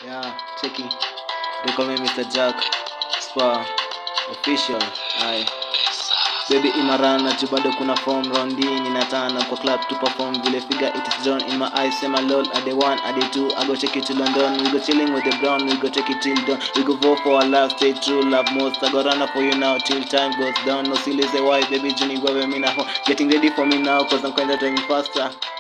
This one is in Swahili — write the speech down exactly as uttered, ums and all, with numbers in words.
Yeah, checking. They call me Mister Jackspurr official. Aye. Baby imarana tu bado kuna form rondi ninatana kwa club to perform vile figure it is drawn in my eyes. Say my lord at the one at the two I go take it to London. We go chilling with the brown, we go take it till dawn. We go vote for our love, stay true, love most. I go run up for you now till time goes down. No silly say why baby Juni go me now. Getting ready for me now cause I'm kinda driving faster.